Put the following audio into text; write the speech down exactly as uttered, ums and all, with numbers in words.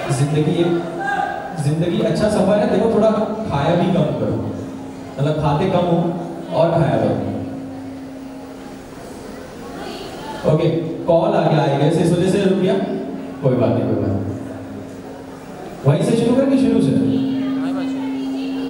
जिंदगी एक जिंदगी अच्छा सफर है, देखो थोड़ा खाया भी कम करो, मतलब खाते कम हो और खाया करो। ओके, कॉल आ गया आएगा इस वजह से रुक गया, कोई बात नहीं कोई बात नहीं। वहीं से शुरू करके शुरू से